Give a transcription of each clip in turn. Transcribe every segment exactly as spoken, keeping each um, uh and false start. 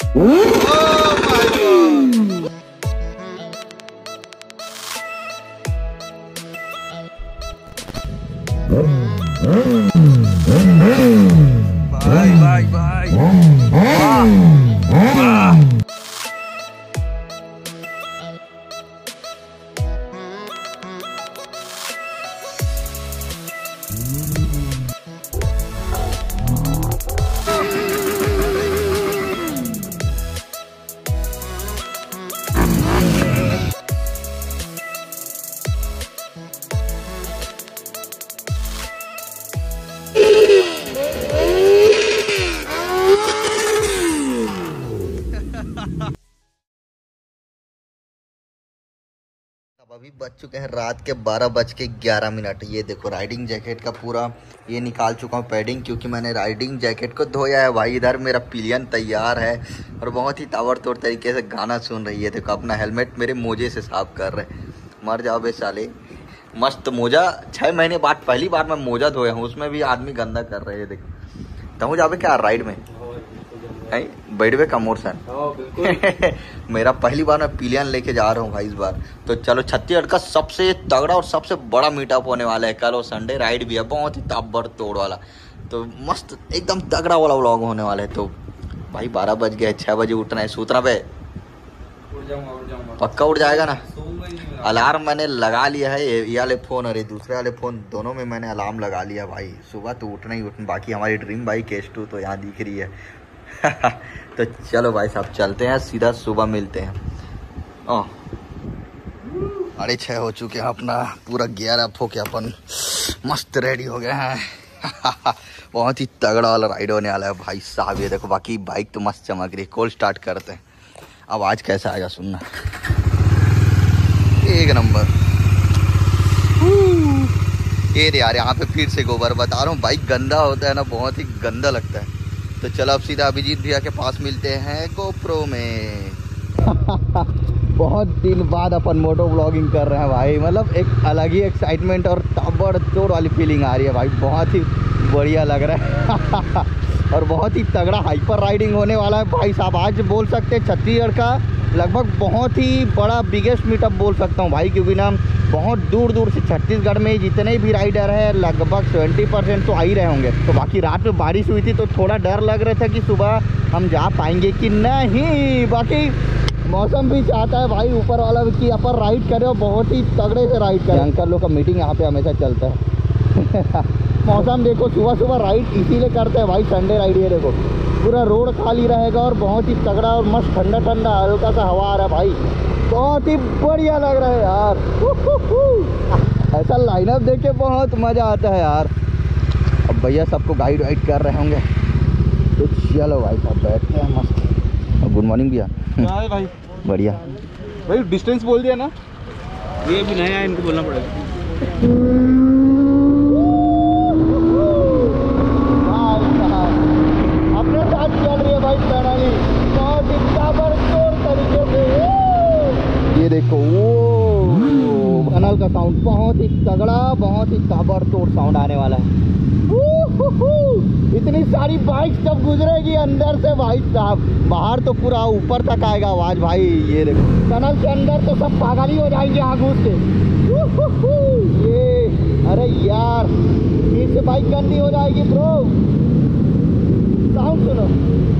भाई भाई भाई वाह वाह। अब अभी बज चुके हैं रात के बारह बज के ग्यारह मिनट। ये देखो राइडिंग जैकेट का पूरा ये निकाल चुका हूँ पैडिंग, क्योंकि मैंने राइडिंग जैकेट को धोया है। भाई इधर मेरा पिलियन तैयार है और बहुत ही ताबड़तोड़ तरीके से गाना सुन रही है। देखो अपना हेलमेट मेरे मोजे से साफ कर रहे। मर जाओ बे साले। मस्त मोजा, छः महीने बाद पहली बार मैं मोजा धोया हूँ, उसमें भी आदमी गंदा कर रहे हैं। देखो तहु जाबे क्या राइड में बैठवे का मोरसन। मेरा पहली बार मैं पिलियन लेके जा रहा हूँ भाई इस बार। तो चलो छत्तीसगढ़ का सबसे तगड़ा और सबसे बड़ा मीटअप होने वाला है कल, और संडे राइड भी है बहुत ही ताबड़ तोड़ वाला। तो मस्त एकदम तगड़ा वाला व्लॉग होने वाला है। तो भाई बारह बज गए, छः बजे उठना है। सूतना पे पक्का उठ जाएगा ना। अलार्म मैंने लगा लिया है, ये वाले फ़ोन और ये दूसरे वाले फ़ोन दोनों में मैंने अलार्म लगा लिया भाई। सुबह तो उठना ही उठना। बाकी हमारी ड्रीम बाइक एच टू तो यहाँ दिख रही है। तो चलो भाई साहब चलते हैं, सीधा सुबह मिलते हैं। साढ़े छः हो चुके हैं, अपना पूरा गियर अप होके अपन मस्त रेडी हो गए हैं। बहुत ही तगड़ा वाला राइड होने वाला है भाई साहब। ये देखो बाकी बाइक तो मस्त चमक रही है। कॉल स्टार्ट करते हैं। आवाज़ कैसा आएगा सुनना। एक नंबर। ये यार यहाँ पे फिर से गोबर बता रहा हूँ, बाइक गंदा होता है ना, बहुत ही गंदा लगता है। तो चलो अब सीधा अभिजीत भैया के पास मिलते हैं गोप्रो में। बहुत दिन बाद अपन मोटो व्लॉगिंग कर रहे हैं भाई। मतलब एक अलग ही एक्साइटमेंट और ताबड़तोड़ वाली फीलिंग आ रही है भाई। बहुत ही बढ़िया लग रहा है। और बहुत ही तगड़ा हाइपर राइडिंग होने वाला है भाई साहब। आज बोल सकते हैं छत्तीसगढ़ का लगभग बहुत ही बड़ा बिगेस्ट मीटअप बोल सकता हूँ भाई, क्योंकि ना बहुत दूर दूर से छत्तीसगढ़ में जितने भी राइडर हैं लगभग सत्तर परसेंट तो आ ही रहे होंगे। तो बाकी रात में बारिश हुई थी तो थोड़ा डर लग रहा था कि सुबह हम जा पाएंगे कि नहीं। बाकी मौसम भी चाहता है भाई ऊपर वाला कि अपन राइड करें और बहुत ही तगड़े से राइड करें। अंकल लोग का मीटिंग यहाँ पे हमेशा चलता है। मौसम देखो, सुबह सुबह राइड इसीलिए करते हैं भाई, संडे राइड। ये देखो पूरा रोड खाली रहेगा और बहुत ही तगड़ा और मस्त ठंडा ठंडा हल्का सा हवा आ रहा है भाई। बहुत ही बढ़िया लग रहा है यार। ऐसा लाइनअप देख के बहुत मज़ा आता है यार। अब भैया सबको गाइड वाइड कर रहे होंगे, तो चलो भाई साहब बैठते हैं मस्त। गुड मॉर्निंग भैया। भाई बढ़िया भाई, डिस्टेंस बोल दिया ना, ये भी नया है, इनको बोलना पड़ेगा। अपने साथ चल रही है भाई प्रणाली, बहुत ही ताबड़तोड़ तरीके से। ये देखो वो कनल का साउंड बहुत ही तगड़ा, बहुत ही ताबड़तोड़ साउंड आने वाला है। इतनी सारी बाइक जब गुजरेगी अंदर से भाई साहब, बाहर तो पूरा ऊपर तक आएगा आवाज भाई। ये देखो टनल के अंदर तो सब पागल ही हो जाएंगे यहाँ घुस के। ये अरे यार फिर से बाइक गंदी हो जाएगी ब्रो। साउंड सुनो।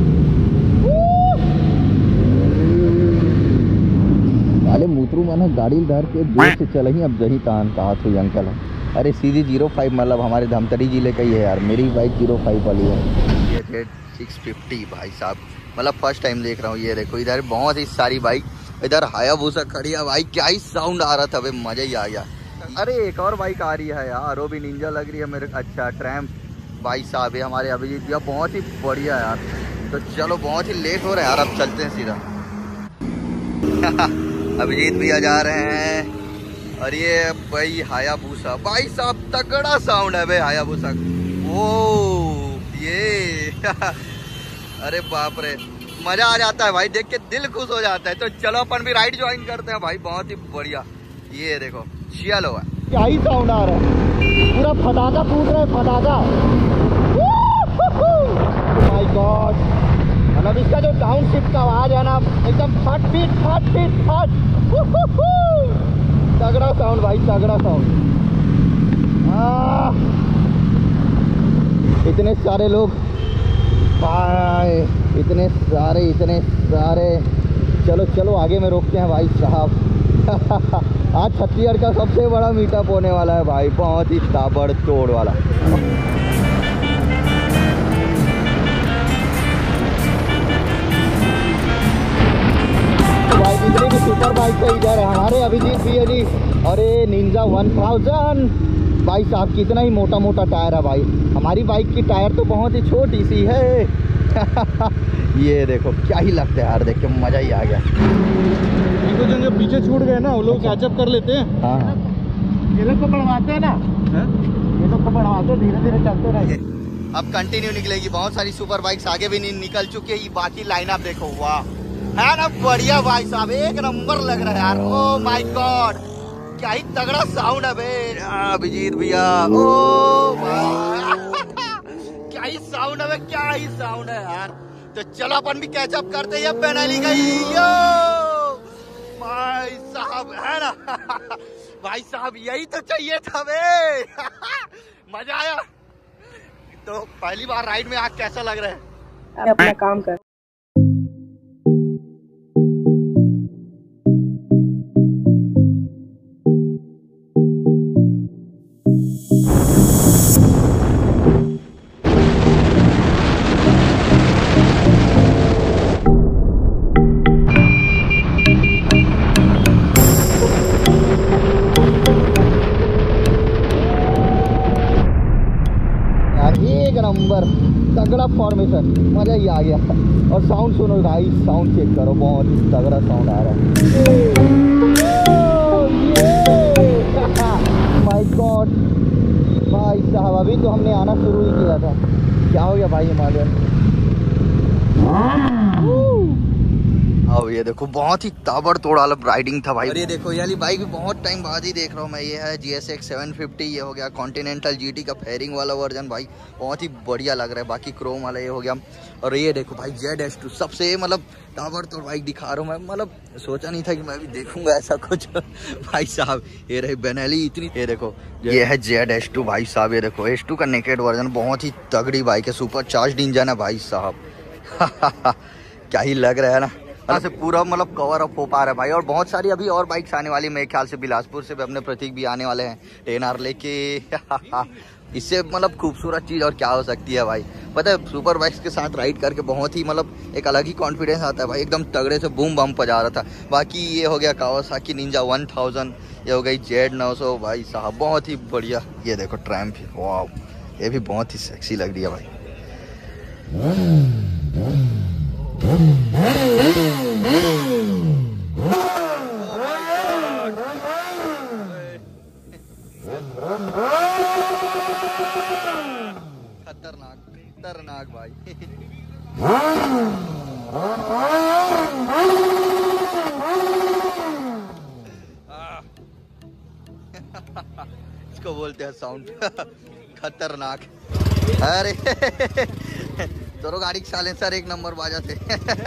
अरे मुतरू माना गाड़ी धर के जोर से चल ही, अब जही तान कहा तो अंकल है। अरे सीधी जीरो फाइव मतलब हमारे धमतरी जिले का ही है यार। मेरी बाइक जीरो फाइव वाली है। ये रेड सिक्स फिफ्टी भाई साहब, मतलब फर्स्ट टाइम देख रहा हूँ। ये देखो इधर बहुत ही सारी बाइक, इधर हायाबुसा खड़ी है भाई। क्या ही साउंड आ रहा था भाई, मजा ही आ गया। अरे एक और बाइक आ रही है यार, वो भी निंजा लग रही है मेरे। अच्छा ट्रैम्प भाई साहब है हमारे अभिजीत भैया, बहुत ही बढ़िया यार। तो चलो बहुत ही लेट हो रहा है यार, अब चलते हैं सीधा। अभिजीत भैया जा रहे हैं और ये भाई हायाबुसा भाई साहब तगड़ा साउंड है भाई हायाबुसा। ओ ये अरे बाप रे, मजा आ जाता है भाई, देख के दिल खुश हो जाता है। तो चलो अपन भी राइड ज्वाइन करते हैं भाई, बहुत ही बढ़िया। ये देखो चलो क्या ही साउंड आ रहा है, पूरा फटाका फूट रहा है, फटाका। माय गॉड मतलब इसका जो डाउन शिफ्ट का आवाज है ना एकदम फट फीट फट फीट फट, तगड़ा साउंड भाई, तगड़ा साउंड। इतने सारे लोग भाई, इतने सारे इतने सारे। चलो चलो आगे में रोकते हैं भाई साहब। आज छत्तीसगढ़ का सबसे बड़ा मीटअप होने वाला है भाई, बहुत ही ताबड़तोड़ वाला। भाई जितने भी सुपर बाइक है इधर है, हमारे अभिजीत भी है जी। अरे निंजा वन थाउजेंड भाई साहब, कितना ही मोटा मोटा टायर है भाई। हमारी बाइक की टायर तो बहुत ही छोटी सी है। ये देखो क्या ही लगता है यार, देख के मजा ही आ गया। जो पीछे छूट गए ना वो लोग कैचअप कर लेते हैं। हाँ ये लोग को बढ़वाते हैं ना, ये लोग को बढ़वाते हैं, धीरे धीरे चलते रहे। अब कंटिन्यू निकलेगी, बहुत सारी सुपर बाइक्स आगे भी निकल चुकी है। ये बाकी लाइनअप देखो, वाह है ना, बढ़िया भाई साहब, एक नंबर लग रहा है यार। ओ माय गॉड, क्या ही तगड़ा साउंड है बे अभिजीत भैया। ओ क्या ही साउंड है, क्या ही साउंड है यार। तो चलो अपन भी कैचअप करते हैं बेनाली का। यो भाई साहब है ना, भाई साहब यही तो चाहिए था बे। मजा आया। तो पहली बार राइड में आज कैसा लग रहा है? अपना काम कर। नंबर तगड़ा फॉर्मेशन, मजा ही आ गया। और साउंड सुनो भाई, साउंड चेक करो, बहुत तगड़ा साउंड आ रहा है। माय गॉड भाई साहब, अभी तो हमने आना शुरू ही किया था, क्या हो गया भाई हिमालयन। अब ये देखो बहुत ही ताबड़तोड़ वाला राइडिंग था भाई। और ये देखो ये वाली बाइक भी बहुत टाइम बाद ही देख रहा हूँ मैं। ये है G S X seven fifty, ये हो गया कॉन्टिनेंटल जीटी का फेयरिंग वाला वर्जन भाई, बहुत ही बढ़िया लग रहा है। बाकी क्रोम वाला ये हो गया। और ये देखो भाई जेड एस टू, सबसे मतलब ताबड़तोड़ बाइक दिखा रहा हूँ मैं। मतलब सोचा नहीं था कि मैं भी देखूंगा ऐसा कुछ। भाई साहब ये रही बेनाली इतनी, ये देखो ये है जेड एस टू भाई साहब। ये देखो एस टू का नेकेड वर्जन, बहुत ही तगड़ी बाइक है, सुपर चार्ज इंजन है भाई साहब। क्या ही लग रहा है ना, यहाँ से पूरा मतलब कवर अप हो पा रहा है भाई। और बहुत सारी अभी और बाइक्स आने वाली, मेरे ख्याल से बिलासपुर से भी अपने प्रतीक भी आने वाले हैं टेन आर लेके। इससे मतलब खूबसूरत चीज़ और क्या हो सकती है भाई। पता है सुपर बाइक्स के साथ राइड करके बहुत ही मतलब एक अलग ही कॉन्फिडेंस आता है भाई, एकदम तगड़े से बूम बम बजा रहा था। बाकी ये हो गया कावासाकी निंजा वन थाउजेंड, ये हो गई जेड नौ सौ भाई साहब, बहुत ही बढ़िया। ये देखो ट्रैम्प, वाह ये भी बहुत ही सेक्सी लग रही है भाई। खतरनाक खतरनाक भाई। इसको बोलते हैं साउंड खतरनाक। अरे दोनों गाड़ी के साइलेंसर एक नंबर बाजा थे।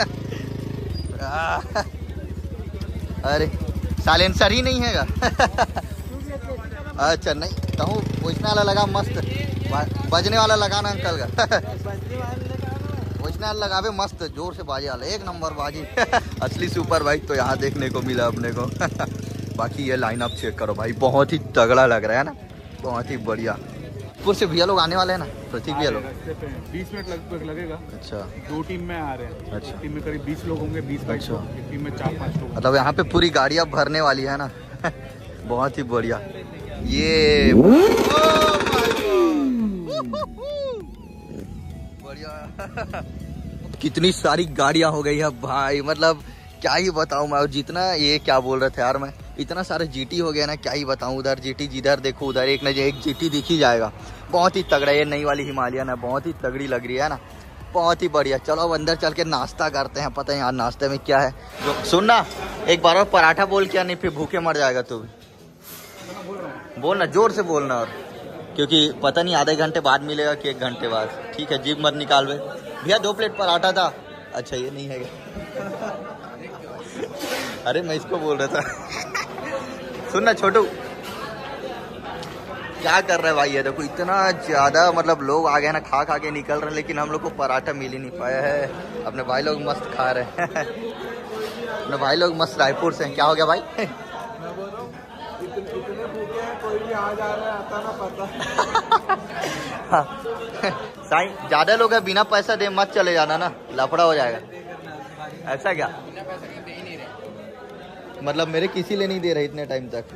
अरे साइलेंसर ही नहीं हैगा। अच्छा नहीं कहूँ पूछने वाला लगा मस्त, बजने वाला लगाना अंकल का। पूछने वाला लगावे मस्त जोर से बाजे वाला, एक नंबर बाजी। असली सुपर बाइक तो यहाँ देखने को मिला अपने को। बाकी ये लाइनअप चेक करो भाई, बहुत ही तगड़ा लग रहा है ना, बहुत ही बढ़िया। पुर से भैया लोग आने वाले हैं ना, प्रतीक भैया लोग बीस मिनट लगभग लगेगा। अच्छा दो टीम में आ रहे हैं। अच्छा टीम में करीब बीस लोग होंगे, बीस बाईस अच्छा। लोग, एक टीम में चार पाँच लोग। मतलब यहाँ पे पूरी गाड़ियाँ भरने वाली है ना। बहुत ही बढ़िया। ये बढ़िया। कितनी सारी गाड़ियाँ हो गई है भाई, मतलब क्या ही बताऊँ मैं। जितना ये क्या बोल रहे थे यार, मैं इतना सारा जीटी हो गया ना, क्या ही बताऊँ। उधर जीटी जिधर देखो उधर एक न एक जीटी दिख ही जाएगा। बहुत ही तगड़ा ये नई वाली हिमालयन है, बहुत ही तगड़ी लग रही है ना, बहुत ही बढ़िया। चलो अब अंदर चल के नाश्ता करते हैं। पता है यार नाश्ते में क्या है, सुनना एक बार और पराठा बोल क्या, नहीं फिर भूखे मर जाएगा तू भी। बोलना जोर से बोलना, और क्योंकि पता नहीं आधे घंटे बाद मिलेगा कि एक घंटे बाद। ठीक है जीप मत निकाल भे भैया। दो प्लेट पराठा था, अच्छा ये नहीं है क्या? अरे मैं इसको बोल रहा था। सुनना छोटू, क्या कर रहे हैं भाई? ये देखो इतना ज्यादा मतलब लोग आ गए ना, खा खा के निकल रहे हैं, लेकिन हम लोग को पराठा मिल ही नहीं पाया है। अपने भाई लोग मस्त खा रहे हैं। अपने भाई लोग मस्त रायपुर से हैं। क्या हो गया भाई? मैं बोल रहा हूँ इतने इतने भूखे हैं, कोई भी आ जा रहा है, आता ना पता। साईं ज्यादा लोग है, बिना पैसा दे मत चले जाना ना, लफड़ा हो जाएगा। ऐसा क्या? मतलब मेरे किसी ले नहीं दे रहे इतने टाइम तक।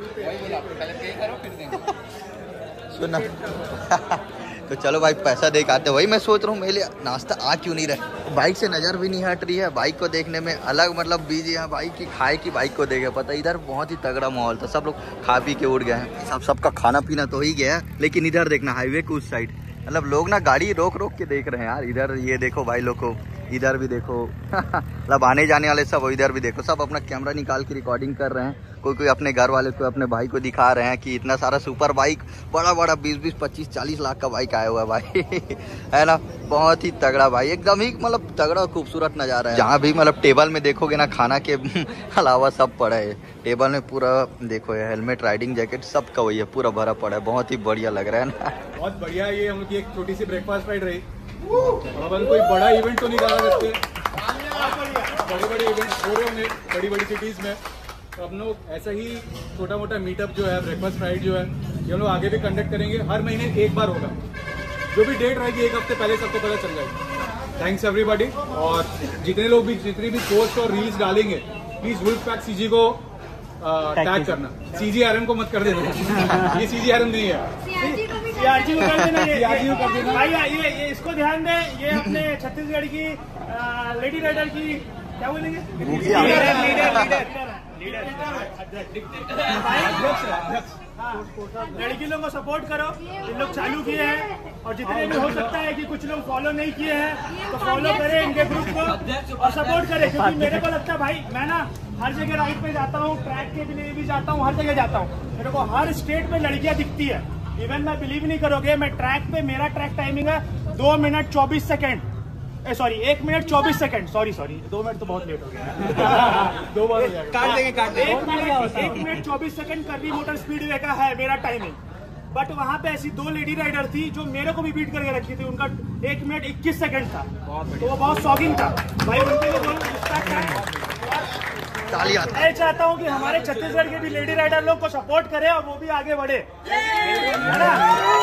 सुनना। तो चलो भाई पैसा दे के आते। वही मैं सोच रहा हूँ मेरे लिए नाश्ता आ क्यों नहीं रहा। बाइक से नज़र भी नहीं हट रही है, बाइक को देखने में अलग मतलब बिजी है। बाइक की खाए की बाइक को देखे पता, इधर बहुत ही तगड़ा माहौल था, सब लोग खा पी के उड़ गए हैं। सब सबका खाना पीना तो ही गया, लेकिन इधर देखना हाईवे के उस साइड मतलब लोग ना गाड़ी रोक रोक के देख रहे हैं यार। इधर ये देखो भाई लोग को, इधर भी देखो। मतलब आने जाने वाले सब इधर भी देखो, सब अपना कैमरा निकाल के रिकॉर्डिंग कर रहे हैं। कोई कोई अपने घर वाले को, अपने भाई को दिखा रहे हैं कि इतना सारा सुपर बाइक, बड़ा बड़ा बीस बीस पच्चीस चालीस लाख का बाइक आया हुआ है भाई। है ना, बहुत ही तगड़ा भाई, एकदम ही मतलब तगड़ा खूबसूरत नज़ारा है। जहाँ भी मतलब टेबल में देखोगे ना, खाना के अलावा सब पड़ा है टेबल में। पूरा देखो हेलमेट, राइडिंग जैकेट सब का वही है, पूरा भरा पड़ा है। बहुत ही बढ़िया लग रहा है ना। बहुत बढ़िया। ये हम लोग की एक छोटी सी ब्रेकफास्ट राइड रही। अपन कोई बड़ा इवेंट तो नहीं करा सकते, बड़े बड़े इवेंट हो रहे होंगे बड़ी बड़ी सिटीज में, तो हम लोग ऐसा ही छोटा मोटा मीटअप जो है, ब्रेकफास्ट राइड जो है, ये हम लोग आगे भी कंडक्ट करेंगे। हर महीने एक बार होगा, जो भी डेट रहेगी एक हफ्ते पहले सबको पता चल जाएगी। Thanks everybody. और जितने लोग भी जितनी भी पोस्ट और रील्स डालेंगे, प्लीज वुल्फ पैक सीजी को टैग करना। सीजीआरएम को मत कर देना। ये सीजीआरएम नहीं है, सीआरजी को कर देना। ये सीआरजी को कर देना भाई, ये ये इसको ध्यान दें। ये अपने छत्तीसगढ़ की लेडी राइडर की क्या बोलेंगे, लीडर लीडर लड़की लोगों को सपोर्ट करो। इन लोग चालू किए हैं, और जितने भी हो सकता है कि कुछ लोग फॉलो नहीं किए हैं तो फॉलो करें इनके ग्रुप को और सपोर्ट करें। क्योंकि मेरे को लगता है भाई, मैं ना हर जगह राइड पे जाता हूँ, ट्रैक के लिए भी जाता हूँ, हर जगह जाता हूँ, मेरे को हर स्टेट में लड़कियां दिखती है। इवन मैं बिलीव नहीं करोगे, मैं ट्रैक पे, मेरा ट्रैक टाइमिंग है दो मिनट चौबीस सेकेंड सॉरी एक मिनट चौबीस सेकंड सॉरी सॉरी दो मिनट तो बहुत लेट हो गया। दो बार काट देंगे काट देंगे। एक मिनट एक मिनट चौबीस सेकंड कर्वी मोटर स्पीडवे का है मेरा टाइमिंग। बट वहाँ पे ऐसी दो लेडी राइडर थी जो मेरे को भी बीट करके रखी थी, उनका एक मिनट इक्कीस सेकंड था, तो वो बहुत शॉकिंग था भाई। उनके लिए बहुत रिस्पेक्ट है। मैं चाहता हूँ कि हमारे छत्तीसगढ़ के भी लेडी राइडर लोग को सपोर्ट करे और वो भी आगे बढ़े, है ना।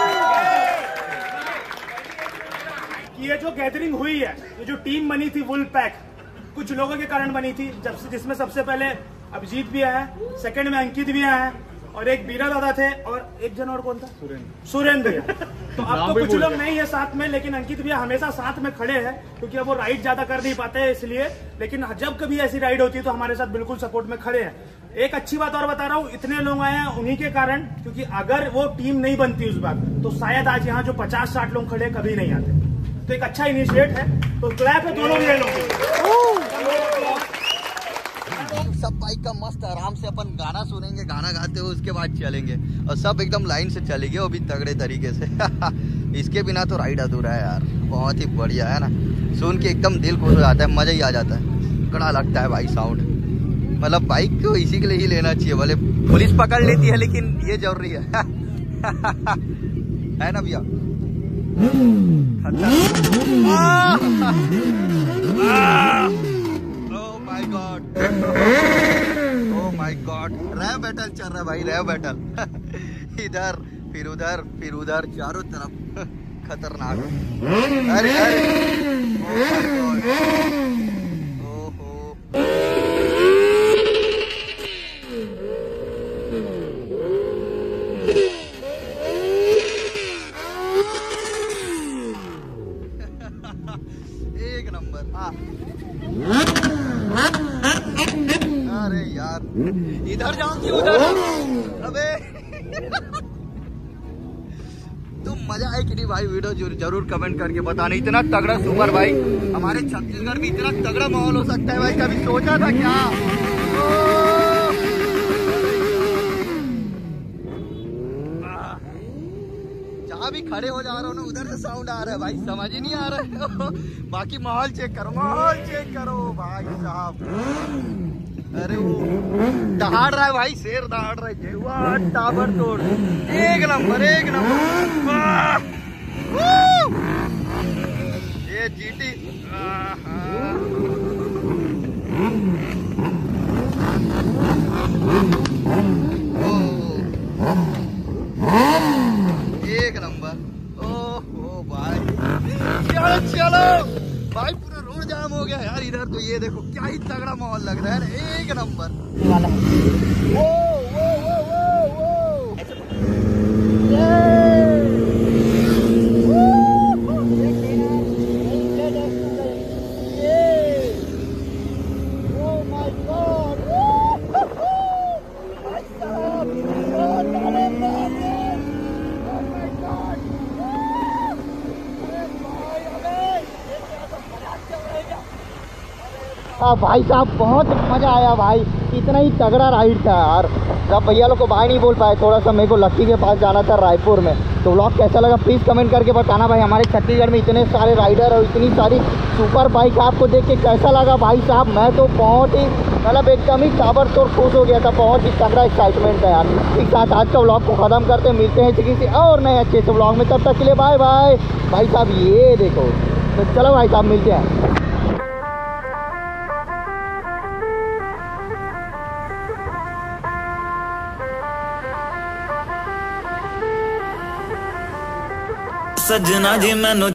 ये जो गैदरिंग हुई है, ये जो टीम बनी थी वुल्फ पैक, कुछ लोगों के कारण बनी थी, जब जिसमें सबसे पहले अभिजीत भी आया, सेकंड में अंकित भी आया, और एक बीरा दादा थे, और एक जन और कौन था, सुरेंद्र सुरेंद्र भैया। तो अब तो कुछ लोग नहीं है साथ में, लेकिन अंकित भैया हमेशा साथ में खड़े हैं, क्योंकि अब वो राइड ज्यादा कर नहीं पाते हैं इसलिए। लेकिन जब कभी ऐसी राइड होती है तो हमारे साथ बिल्कुल सपोर्ट में खड़े हैं। एक अच्छी बात और बता रहा हूँ, इतने लोग आए हैं उन्हीं के कारण, क्योंकि अगर वो टीम नहीं बनती उस बात, तो शायद आज यहाँ जो पचास साठ लोग खड़े कभी नहीं आते। तो एक अच्छा इनिशिएट है, तो क्लैप है दोनों ये लोग। सब बाइक का मस्त आराम से अपन गाना सुनेंगे, गाना गाते हुए उसके बाद चलेंगे, और सब एकदम लाइन से चलेंगे, वो भी तगड़े तरीके से। इसके बिना तो राइड अधूरा है यार। बहुत ही बढ़िया है ना, सुन के एकदम दिल खुश हो जाता है, मजा ही आ जाता है। कड़ा लगता है भाई साउंड। मतलब बाइक को इसी के लिए ही लेना चाहिए, भले पुलिस पकड़ लेती है लेकिन ये जरूरी है। है ना भैया। Oh my God, oh my God, rev battle चल रहा है भाई, रैव बैटल। इधर फिर उधर फिर उधर, चारों तरफ खतरनाक। अरे अरे ओहो, एक नंबर। हाँ अरे यार, इधर जाऊं कि उधर? अबे तो मजा आए कि नहीं भाई? वीडियो जरूर कमेंट करके बताना। इतना तगड़ा सुपर भाई, हमारे छत्तीसगढ़ में इतना तगड़ा माहौल हो सकता है भाई, कभी सोचा था क्या? जहाँ भी खड़े हो जा रहा हूँ ना, उधर से साउंड आ रहा है भाई, समझ ही नहीं आ रहा है। बाकी माहौल चेक करो, माहौल चेक करो भाई साहब। अरे वो दहाड़ रहा है भाई, शेर दहाड़ रहा है, जेवा टाबर तोड़, एक नंबर एक नंबर। ये जीटी एक नंबर। ओहो भाई, चलो चलो भाई, पूरा रोड जाम हो गया यार इधर तो। ये देखो क्या ही तगड़ा माहौल लग रहा है, एक नंबर। वो वो वो वो वो हाँ भाई साहब, बहुत मज़ा आया भाई, इतना ही तगड़ा राइड था यार। जब भैया लोग को बाय नहीं बोल पाए, थोड़ा सा मेरे को लक्की के पास जाना था रायपुर में। तो व्लॉग कैसा लगा प्लीज़ कमेंट करके बताना भाई। हमारे छत्तीसगढ़ में इतने सारे राइडर और इतनी सारी सुपर बाइक आपको देख के कैसा लगा भाई साहब। मैं तो बहुत ही मतलब एकदम ही ताबड़तोड़ खुश हो गया था, बहुत ही तगड़ा एक्साइटमेंट था यार। एक साथ आज का व्लॉग को ख़त्म करते हैं, मिलते हैं किसी और नए अच्छे से व्लॉग में, तब तक के लिए बाय बाय भाई साहब। ये देखो तो चलो भाई साहब मिलते हैं। सजना जी मैनू